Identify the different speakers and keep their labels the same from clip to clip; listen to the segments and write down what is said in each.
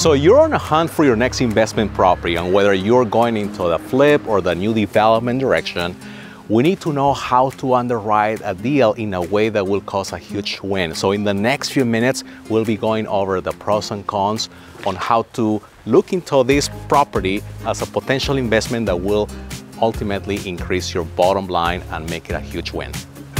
Speaker 1: So you're on a hunt for your next investment property, and whether you're going into the flip or the new development direction, we need to know how to underwrite a deal in a way that will cause a huge win. So in the next few minutes, we'll be going over the pros and cons on how to look into this property as a potential investment that will ultimately increase your bottom line and make it a huge win.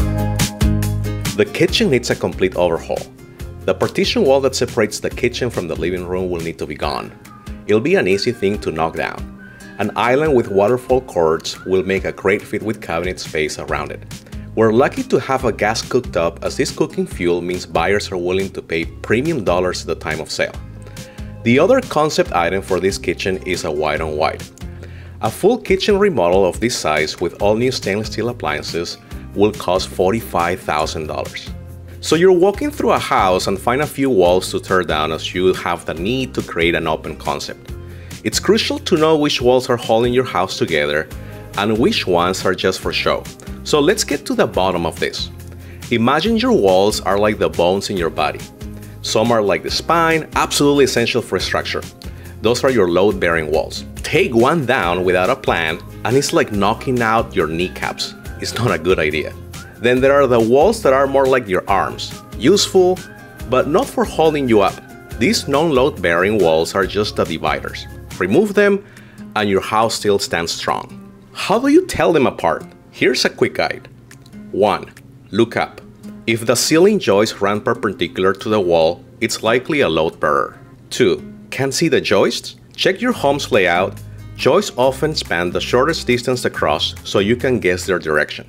Speaker 1: The kitchen needs a complete overhaul. The partition wall that separates the kitchen from the living room will need to be gone. It'll be an easy thing to knock down. An island with waterfall cords will make a great fit with cabinet space around it. We're lucky to have a gas cooktop, as this cooking fuel means buyers are willing to pay premium dollars at the time of sale. The other concept item for this kitchen is a white-on-white. A full kitchen remodel of this size with all new stainless steel appliances will cost $45,000. So you're walking through a house and find a few walls to tear down as you have the need to create an open concept. It's crucial to know which walls are holding your house together and which ones are just for show. So let's get to the bottom of this. Imagine your walls are like the bones in your body. Some are like the spine, absolutely essential for structure. Those are your load-bearing walls. Take one down without a plan and it's like knocking out your kneecaps. It's not a good idea. Then there are the walls that are more like your arms, useful, but not for holding you up. These non-load bearing walls are just the dividers. Remove them and your house still stands strong. How do you tell them apart? Here's a quick guide. 1. Look up. If the ceiling joists run perpendicular to the wall, it's likely a load bearer. 2. Can't see the joists? Check your home's layout. Joists often span the shortest distance across, so you can guess their direction.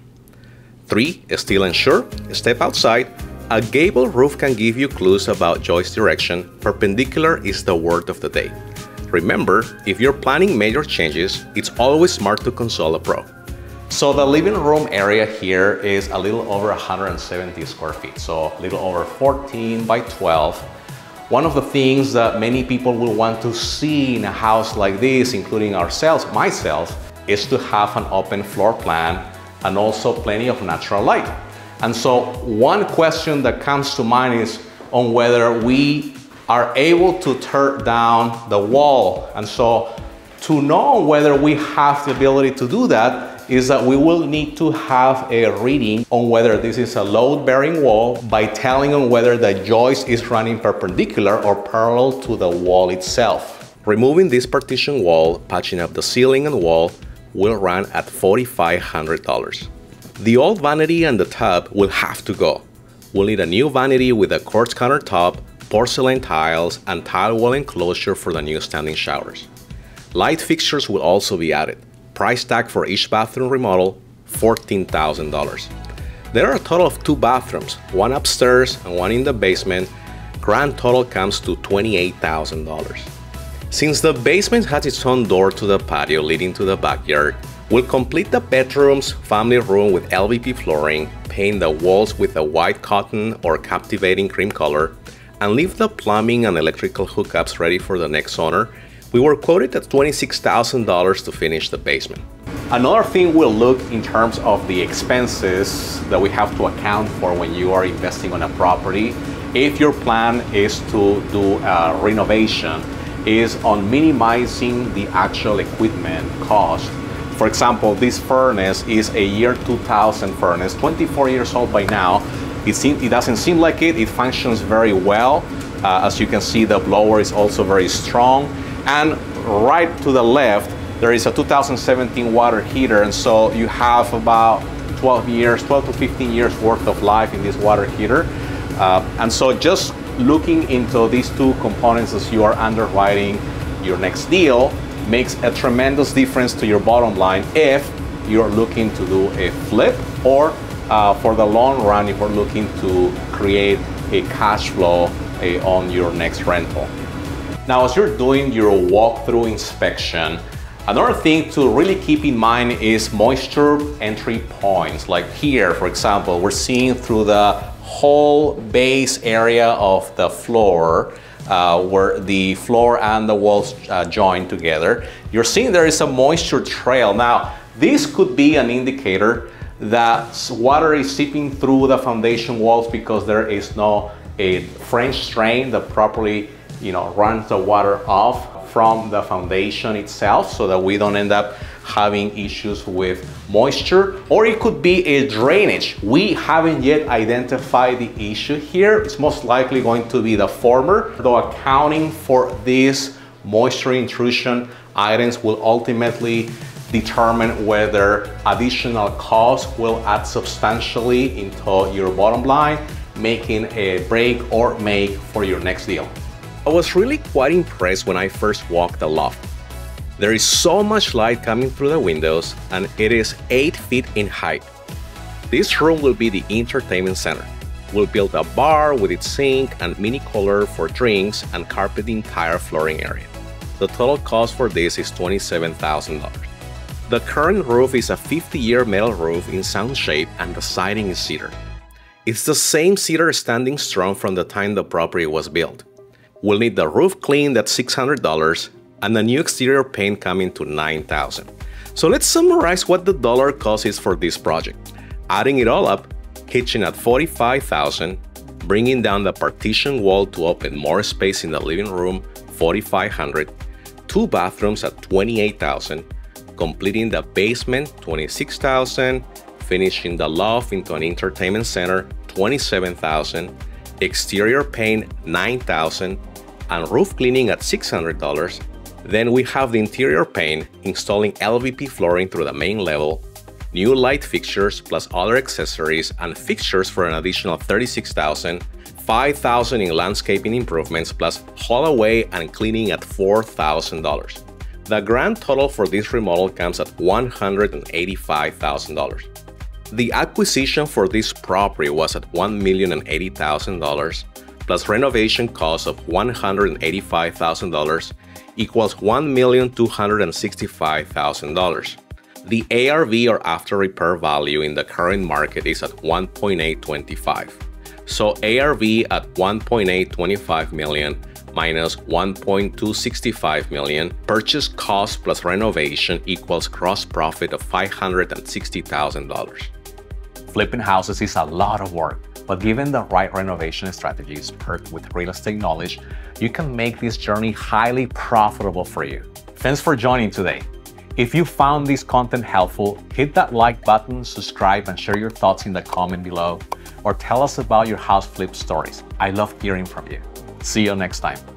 Speaker 1: 3. Still unsure? Step outside. A gable roof can give you clues about joist direction. Perpendicular is the word of the day. Remember, if you're planning major changes, it's always smart to consult a pro. So the living room area here is a little over 170 square feet, so a little over 14 by 12. One of the things that many people will want to see in a house like this, including myself, is to have an open floor plan and also plenty of natural light. And so one question that comes to mind is on whether we are able to tear down the wall. And so to know whether we have the ability to do that is that we will need to have a reading on whether this is a load-bearing wall by telling on whether the joist is running perpendicular or parallel to the wall itself. Removing this partition wall, patching up the ceiling and wall will run at $4,500. The old vanity and the tub will have to go. We'll need a new vanity with a quartz countertop, porcelain tiles, and tile wall enclosure for the new standing showers. Light fixtures will also be added. Price tag for each bathroom remodel, $14,000. There are a total of 2 bathrooms, one upstairs and one in the basement. Grand total comes to $28,000. Since the basement has its own door to the patio leading to the backyard, we'll complete the bedroom's family room with LVP flooring, paint the walls with a white cotton or captivating cream color, and leave the plumbing and electrical hookups ready for the next owner. We were quoted at $26,000 to finish the basement. Another thing we'll look in terms of the expenses that we have to account for when you are investing on a property, if your plan is to do a renovation, is on minimizing the actual equipment cost. For example, this furnace is a year 2000 furnace, 24 years old by now. It doesn't seem like it. It functions very well. As you can see, the blower is also very strong. And right to the left, there is a 2017 water heater. And so you have about 12 to 15 years worth of life in this water heater. And so just looking into these 2 components as you are underwriting your next deal makes a tremendous difference to your bottom line if you're looking to do a flip or for the long run if we're looking to create a cash flow on your next rental. Now, as you're doing your walkthrough inspection, another thing to really keep in mind is moisture entry points. Like here, for example, we're seeing through the whole base area of the floor where the floor and the walls join together. You're seeing there is a moisture trail. Now, this could be an indicator that water is seeping through the foundation walls because there is no a French drain that properly runs the water off from the foundation itself so that we don't end up having issues with moisture, or it could be a drainage. We haven't yet identified the issue here. It's most likely going to be the former, though accounting for these moisture intrusion items will ultimately determine whether additional costs will add substantially into your bottom line, making a break or make for your next deal. I was really quite impressed when I first walked the loft. There is so much light coming through the windows, and it is 8 feet in height. This room will be the entertainment center. We'll build a bar with its sink and mini cooler for drinks and carpet the entire flooring area. The total cost for this is $27,000. The current roof is a 50-year metal roof in sound shape, and the siding is cedar. It's the same cedar standing strong from the time the property was built. We'll need the roof cleaned at $600 and the new exterior paint coming to $9,000. So let's summarize what the dollar cost is for this project. Adding it all up, kitchen at $45,000, bringing down the partition wall to open more space in the living room, $4,500, 2 bathrooms at $28,000, completing the basement, $26,000, finishing the loft into an entertainment center, $27,000, exterior paint, $9,000, and roof cleaning at $600. Then we have the interior paint, installing LVP flooring through the main level, new light fixtures plus other accessories and fixtures for an additional $36,000, $5,000 in landscaping improvements plus haul away and cleaning at $4,000. The grand total for this remodel comes at $185,000. The acquisition for this property was at $1,080,000 plus renovation costs of $185,000 equals $1,265,000. The ARV or after repair value in the current market is at 1.825. So ARV at 1.825 million minus 1.265 million, purchase cost plus renovation equals gross profit of $560,000. Flipping houses is a lot of work, but given the right renovation strategies paired with real estate knowledge, you can make this journey highly profitable for you. Thanks for joining today. If you found this content helpful, hit that like button, subscribe, and share your thoughts in the comment below, or tell us about your house flip stories. I love hearing from you. See you next time.